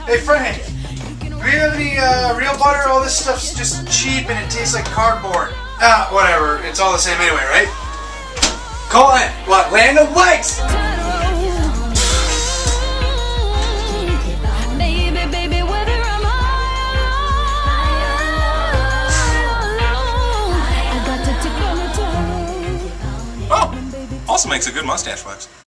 Hey Frank, do we have any real butter? All this stuff's just cheap and it tastes like cardboard. Ah, whatever. It's all the same anyway, right? Call it. What? Land O Lakes! Oh, also makes a good mustache wax.